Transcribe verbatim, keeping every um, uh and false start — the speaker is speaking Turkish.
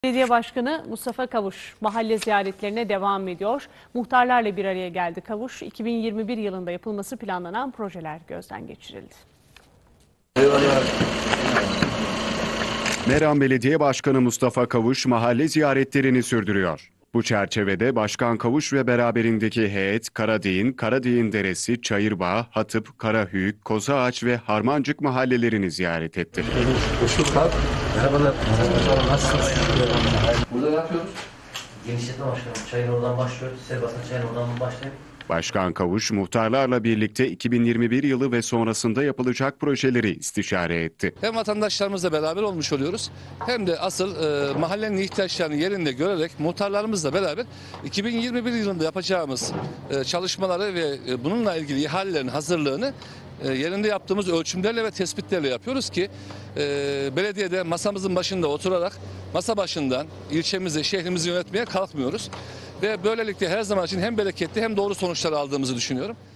Belediye Başkanı Mustafa Kavuş mahalle ziyaretlerine devam ediyor. Muhtarlarla bir araya geldi Kavuş. iki bin yirmi bir yılında yapılması planlanan projeler gözden geçirildi. Eyvallah. Meram Belediye Başkanı Mustafa Kavuş mahalle ziyaretlerini sürdürüyor. Bu çerçevede Başkan Kavuş ve beraberindeki heyet Karadiğin, Karadiğin Deresi, Çayırbağ, Hatıp, Karahüyük, Kozağaç ve Harmancık mahallelerini ziyaret etti. Merhabalar. Merhabalar. Nasılsınız? Burada ne yapıyoruz? Genişletme başkanım. Çayın oradan başlıyor. Serbastan çayın oradan başlayıp. Başkan Kavuş muhtarlarla birlikte iki bin yirmi bir yılı ve sonrasında yapılacak projeleri istişare etti. Hem vatandaşlarımızla beraber olmuş oluyoruz hem de asıl e, mahallenin ihtiyaçlarını yerinde görerek muhtarlarımızla beraber iki bin yirmi bir yılında yapacağımız e, çalışmaları ve e, bununla ilgili ihalelerin hazırlığını e, yerinde yaptığımız ölçümlerle ve tespitlerle yapıyoruz ki e, belediyede masamızın başında oturarak masa başından ilçemizi, şehrimizi yönetmeye kalkmıyoruz. Ve böylelikle her zaman için hem bereketli hem doğru sonuçlar aldığımızı düşünüyorum.